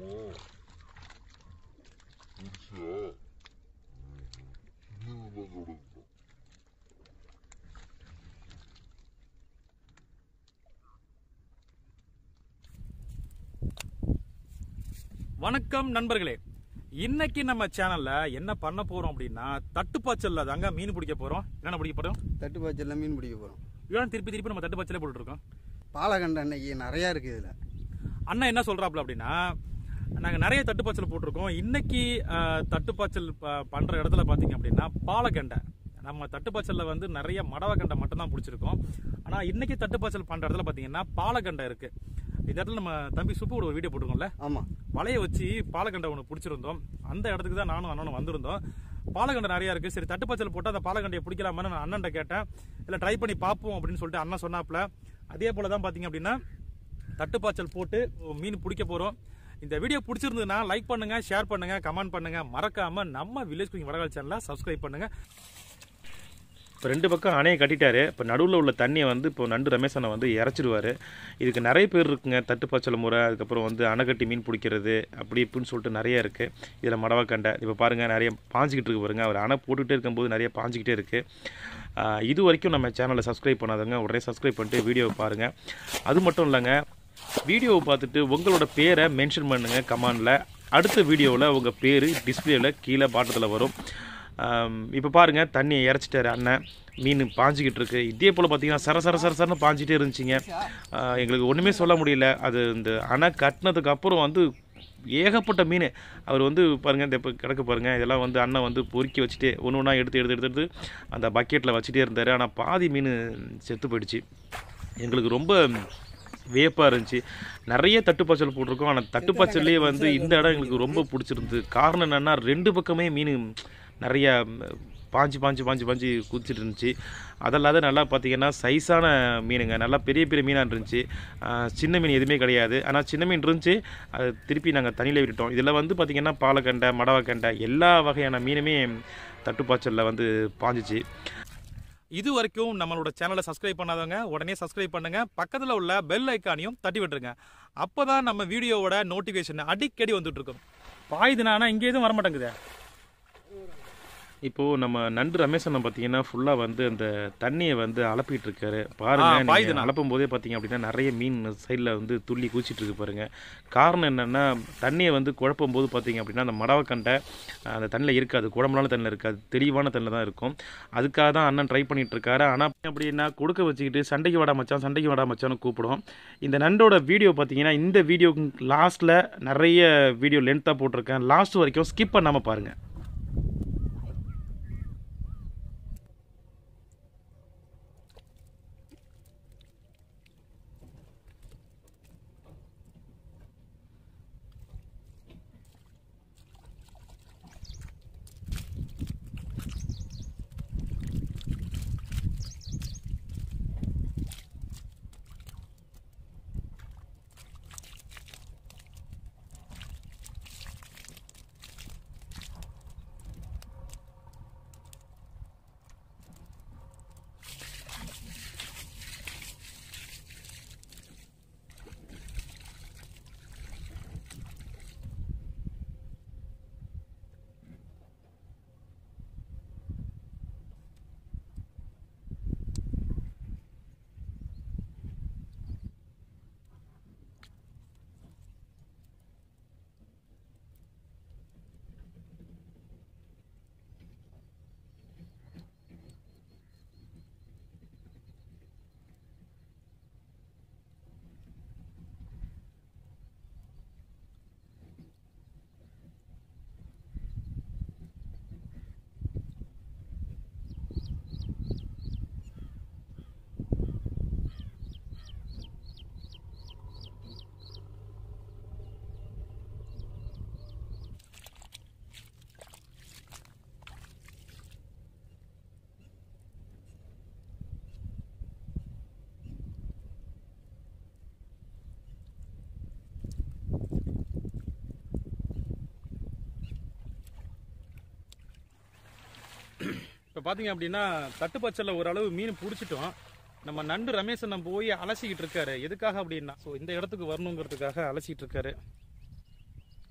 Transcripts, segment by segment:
வணக்கம் நண்பர்களே, இன்னைக்கு நம்ம சேனல்ல என்ன பண்ண போறோம் அப்படின்னா தட்டுப்பாய்ச்சல்ல தாங்க மீன் பிடிக்க போறோம். என்ன பிடிக்க போறோம்? தட்டுப்பாய்ச்சல்ல மீன் பிடிக்க போறோம். இவன் திருப்பி நம்ம தட்டுப்பாய்ச்சலே போட்டுட்டு இருக்கோம். பாலகண்ட அன்னைக்கு நிறைய இருக்கு. இதுல அண்ணா என்ன சொல்றாப்ல அப்படின்னா, நாங்க நிறைய தட்டுப்பாய்ச்சல் போட்டிருக்கோம். இன்னைக்கு தட்டுப்பாய்ச்சல் பண்ற இடத்துல பாத்தீங்க அப்படின்னா பாலகண்டை. நம்ம தட்டுப்பாய்ச்சல்ல வந்து நிறைய மடவகண்டை மட்டும் தான் பிடிச்சிருக்கோம். ஆனா இன்னைக்கு தட்டுப்பாய்ச்சல் பண்ற இடத்துல பாத்தீங்கன்னா பாலகண்டை இருக்கு. இந்த இடத்துல நம்ம தம்பி சுப்பு ஒரு வீடியோ போட்டிருக்கோம்ல, ஆமா, வலைய வச்சு பாலகண்டை ஒன்று பிடிச்சிருந்தோம். அந்த இடத்துக்கு தான் நானும் அண்ணனும் வந்திருந்தோம். பாலகண்டை நிறைய இருக்கு. சரி தட்டுப்பாய்ச்சல் போட்டு அந்த பாலகண்டையை பிடிக்கலாமான்னு நான் அண்ணன்ட்ட கேட்டேன். இல்லை ட்ரை பண்ணி பார்ப்போம் அப்படின்னு சொல்லிட்டு அண்ணன் சொன்னாப்ல. அதே போல தான் பாத்தீங்க அப்படின்னா தட்டுப்பாய்ச்சல் போட்டு மீன் பிடிக்க போறோம். இந்த வீடியோ பிடிச்சிருந்ததுன்னா லைக் பண்ணுங்க, ஷேர் பண்ணுங்க, கமெண்ட் பண்ணுங்க. மறக்காம நம்ம வில்லேஜ் குக்கிங் வடகால் சேனலை சப்ஸ்கிரைப் பண்ணுங்க. இப்போ ரெண்டு பக்கம் அணையை கட்டிட்டாரு. இப்போ நடுவில் உள்ள தண்ணியை வந்து இப்போ நண்டு ரமேஷ் அண்ணன் வந்து இறச்சிடுவார். இதுக்கு நிறைய பேர் இருக்குங்க. தட்டுப்பாய்ச்சல் முறை, அதுக்கப்புறம் வந்து அணை கட்டி மீன் பிடிக்கிறது, அப்படி இப்படின்னு சொல்லிட்டு நிறைய இருக்குது. இதில் மடவக்கண்டை இப்போ பாருங்கள் நிறைய பாஞ்சிக்கிட்டு இருக்கு பாருங்கள். அவர் அணை போட்டுக்கிட்டே இருக்கும்போது நிறைய பாஞ்சிக்கிட்டே இருக்குது. இது வரைக்கும் நம்ம சேனலை சப்ஸ்கிரைப் பண்ணாதவங்க உடனே சப்ஸ்கிரைப் பண்ணிட்டு வீடியோவை பாருங்கள். அது மட்டும் இல்லைங்க, வீடியோவை பார்த்துட்டு உங்களோட பேரை மென்ஷன் பண்ணுங்கள் கமெண்டில். அடுத்த வீடியோவில் உங்கள் பேர் டிஸ்பிளேயில் கீழே பாட்டத்தில் வரும். இப்போ பாருங்கள் தண்ணியை இறச்சிட்டாரு அண்ணன். மீன் பாஞ்சிக்கிட்டு இருக்கு. இதே போல் பார்த்தீங்கன்னா சரசரன்னு பாஞ்சிட்டே இருந்துச்சிங்க. எங்களுக்கு ஒன்றுமே சொல்ல முடியல. அது இந்த அணை கட்டினதுக்கு அப்புறம் வந்து ஏகப்பட்ட மீன். அவர் வந்து பாருங்கள் இந்த இப்போ கிடக்கு பாருங்கள். இதெல்லாம் வந்து அண்ணன் வந்து பொறுக்கி வச்சுட்டு ஒன்று ஒன்றா எடுத்து அந்த பக்கெட்டில் வச்சுட்டே இருந்தார். ஆனால் பாதி மீன் செத்து போயிடுச்சு. எங்களுக்கு ரொம்ப வியப்பாக இருந்துச்சு. நிறைய தட்டுப்பாய்ச்சல் போட்டிருக்கோம். ஆனால் தட்டுப்பாய்ச்சல்லே வந்து இந்த இடம் எங்களுக்கு ரொம்ப பிடிச்சிருந்து. காரணம் என்னென்னா ரெண்டு பக்கமே மீன் நிறையா பாஞ்சு குதிச்சுட்டு இருந்துச்சு. அதல்லாத நல்லா பார்த்தீங்கன்னா சைஸான மீனுங்க, நல்லா பெரிய மீனாக இருந்துச்சு. சின்ன மீன் எதுவுமே கிடையாது. ஆனால் சின்ன மீன் இருந்துச்சு, அது திருப்பி நாங்கள் தண்ணியில் விட்டுட்டோம். இதில் வந்து பார்த்திங்கன்னா பாலக்கண்டை, மடவக்கண்டை எல்லா வகையான மீனுமே தட்டுப்பாய்ச்சலில் வந்து பாஞ்சிச்சு. இது வரைக்கும் நம்மளோட சேனலை சப்ஸ்கிரைப் பண்ணாதவங்க உடனே சப்ஸ்கிரைப் பண்ணுங்க. பக்கத்தில் உள்ள பெல் ஐக்கானையும் தட்டி விட்டுருங்க. அப்போ தான் நம்ம வீடியோவோட நோட்டிஃபிகேஷன் அடிக்கடி வந்துட்டு இருக்கும். பாயுதுனா இங்கே எதுவும் வரமாட்டேங்குது. இப்போது நம்ம நண்டு ரமேஷ் அண்ணன் பார்த்தீங்கன்னா ஃபுல்லாக வந்து அந்த தண்ணியை வந்து அலப்பிட்டு இருக்காரு பாருங்கள். அலப்பும் போதே பார்த்தீங்க அப்படின்னா நிறைய மீன் சைடில் வந்து துள்ளி குதிச்சிட்டு இருக்கு பாருங்கள். காரணம் என்னென்னா தண்ணியை வந்து குழப்பும் போது பார்த்தீங்க அப்படின்னா அந்த மடவக்கண்டை அந்த தண்ணியில் இருக்காது, குழம்புனால தண்ணியில் இருக்காது, தெளிவான தண்ணியில் தான் இருக்கும். அதுக்காக தான் அண்ணன் ட்ரை பண்ணிட்டு இருக்காரு. ஆனால் அப்படின்னா கொடுக்க வச்சுக்கிட்டு சண்டைக்கு வாடா மச்சான்னு கூப்பிடும். இந்த நண்டோட வீடியோ பார்த்தீங்கன்னா இந்த வீடியோ லாஸ்ட்டில் நிறைய வீடியோ லென்த்தாக போட்டிருக்கேன். லாஸ்ட் வரைக்கும் ஸ்கிப் பண்ணாமல் பாருங்கள். இப்போ பார்த்தீங்க அப்படின்னா தட்டுப்பாய்ச்சலில் ஓரளவு மீன் பிடிச்சிட்டோம். நம்ம நண்டு ரமேஷ் அண்ணன் போய் அலசிக்கிட்டு இருக்காரு. எதுக்காக அப்படின்னா இந்த இடத்துக்கு வரணுங்கிறதுக்காக அலசிக்கிட்டு இருக்காரு.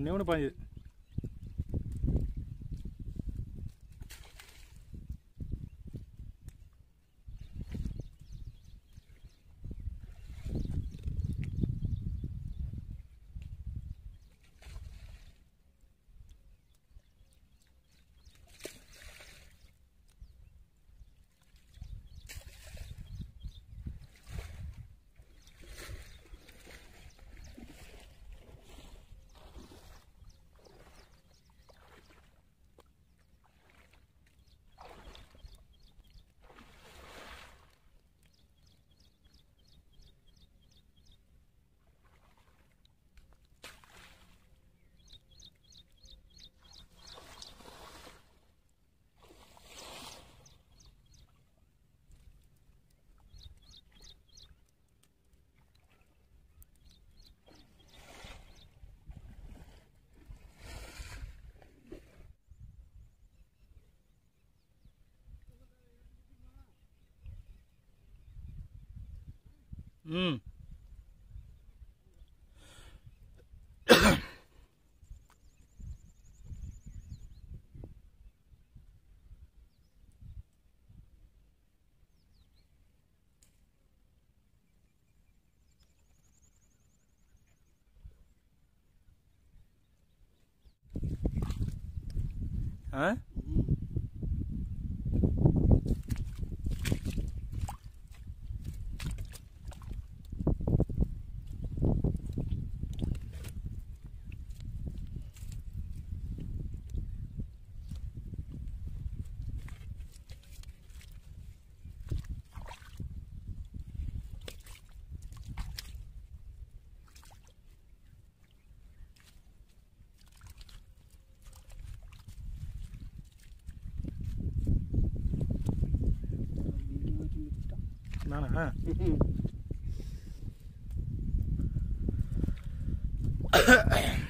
ஒன்று பாஞ்சு. ம் ஆ நானா